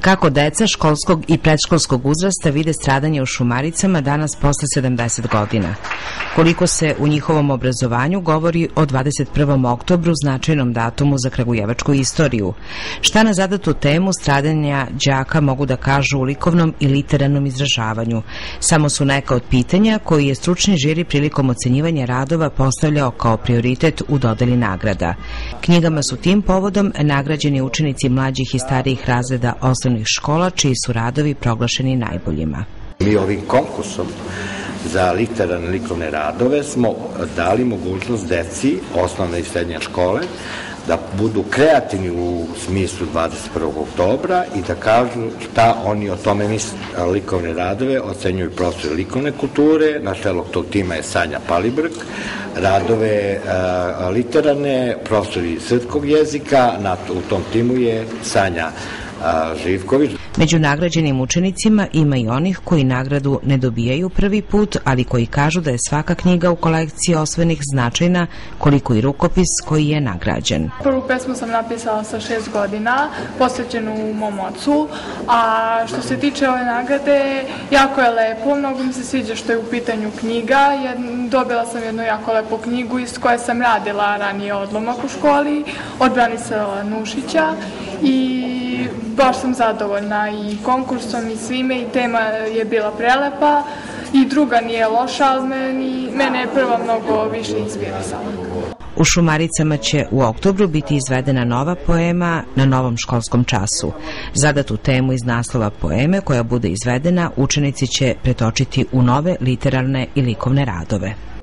Kako deca školskog i predškolskog uzrasta vide stradanje u Šumaricama danas posle 70 godina. Koliko se u njihovom obrazovanju govori o 21. oktobru, značajnom datumu za kragujevačku istoriju. Šta na zadatu temu stradanja đaka mogu da kažu u likovnom i literarnom izražavanju? Samo su neka od pitanja koji je stručni žiri prilikom ocenjivanja radova postavljao kao prioritet u dodeli nagrada. Knjigama su tim povodom nagrađeni učenici mlađih i starijih razreda osnovnih škola, čiji su radovi proglašeni najboljima. Mi ovim konkursom za literarne likovne radove smo dali mogućnost deci osnovne i srednje škole da budu kreativni u smislu 21. oktobra i da kažu šta oni o tome misle. Likovne radove ocenjuju profesori likovne kulture, na čelu tog tima je Sanja Palibrk, radove literarne, profesori srpskog jezika, u tom timu je Sanja Živković. Među nagrađenim učenicima ima i onih koji nagradu ne dobijaju prvi put, ali koji kažu da je svaka knjiga u kolekciji osvojenih značajna koliko i rukopis koji je nagrađen. Prvu pesmu sam napisala sa 6 godina, posvećenu mom ocu, a što se tiče ove nagrade, jako je lepo, mnogo mi se sviđa što je u pitanju knjiga. Dobila sam jednu jako lepu knjigu iz koje sam radila ranije odlomak u školi, od Branislava Nušića, i baš sam zadovoljna i konkursom i svime, i tema je bila prelepa i druga nije loša, ali mene je prva mnogo više inspirisala. U Šumaricama će u oktobru biti izvedena nova poema na novom školskom času. Zadatu temu iz naslova poeme koja bude izvedena učenici će pretočiti u nove literarne i likovne radove.